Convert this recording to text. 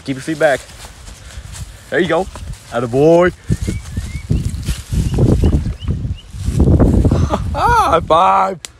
Keep your feet back. There you go. Attaboy. High five.